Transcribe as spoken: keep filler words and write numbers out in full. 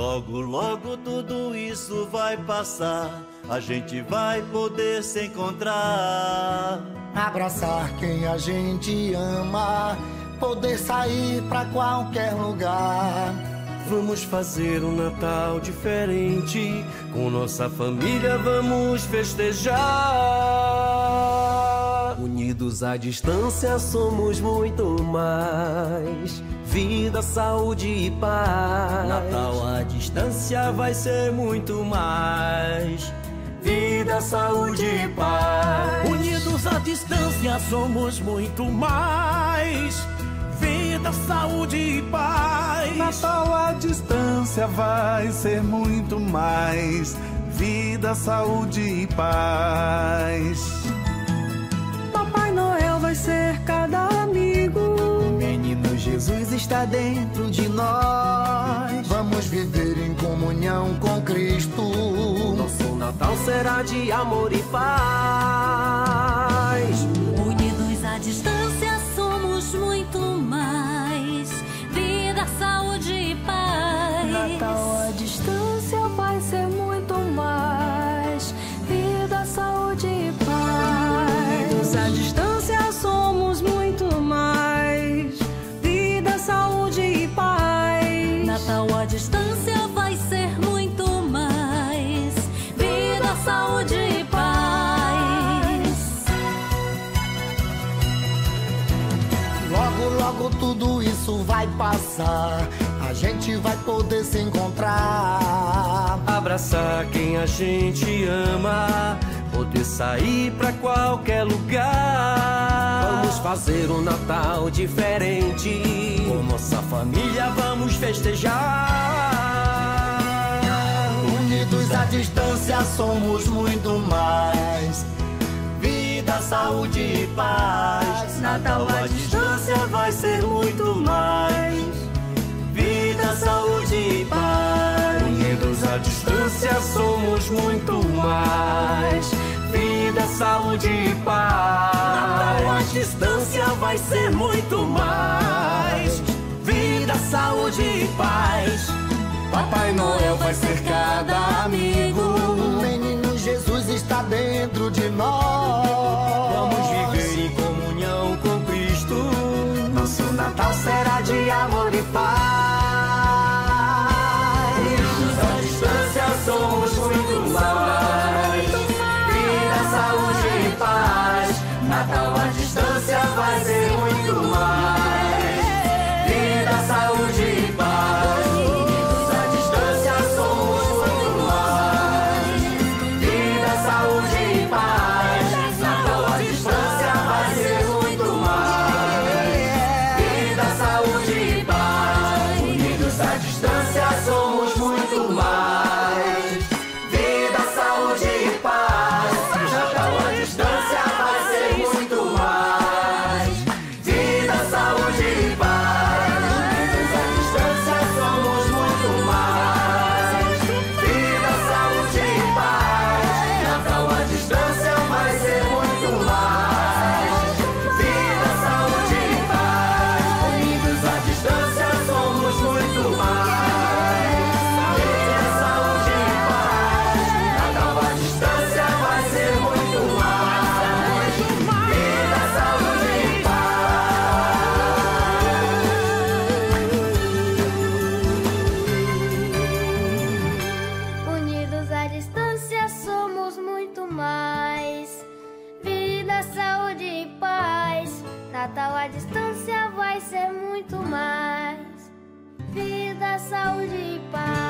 Logo, logo tudo isso vai passar, a gente vai poder se encontrar. Abraçar quem a gente ama, poder sair pra qualquer lugar. Vamos fazer um Natal diferente, com nossa família vamos festejar. Unidos à distância somos muito mais, vida, saúde e paz. Natal à distância vai ser muito mais, vida, saúde e paz. Unidos à distância somos muito mais, vida, saúde e paz. Natal à distância vai ser muito mais, vida, saúde e paz. Papai Noel vai ser cada amigo, o menino Jesus está dentro de nós. Vamos viver em comunhão com Cristo. Nosso Natal será de amor e paz. Unidos à distância somos muito mais, vida, saúde e paz. Natal à distância vai ser muito mais, vida, saúde e paz. Unidos à distância somos muito mais, vida, saúde e paz. Natal à distância vai ser muito mais, vida, saúde e paz. Logo, logo tudo isso vai passar, a gente vai poder se encontrar. Abraçar quem a gente ama, poder sair pra qualquer lugar. Vamos fazer um Natal diferente, com nossa família vamos festejar. Unidos à distância somos muito mais, vida, saúde e paz. Natal à distância vai ser muito mais, vida, saúde e paz. Unidos à distância somos muito mais, vida, saúde e paz. Natal à distância vai ser muito mais, vida, saúde e paz. Papai Noel vai ser cada amigo, o menino Jesus está dentro de nós. Vamos viver em comunhão com Cristo. Nosso Natal será de amor e paz. Unidos à distância somos muito mais, vida, saúde e paz. Natal à distância vai ser muito mais, vida, saúde e paz. Unidos à distância somos muito mais, vida, saúde e paz. Natal à distância vai ser muito mais, vida, saúde e paz. Unidos à distância somos muito mais, vida, saúde e paz. Natal à distância vai ser muito mais, vida, saúde e paz. Unidos à distância somos muito mais, vida, saúde e paz. Natal à distância vai ser muito mais, vida, saúde e paz. Unidos à distância somos muito mais, vida, saúde e paz. Natal à distância vai ser muito mais, vida, saúde e paz. Unidos à distância somos muito mais, vida, saúde e paz. Natal à distância vai ser muito mais, vida, saúde e paz.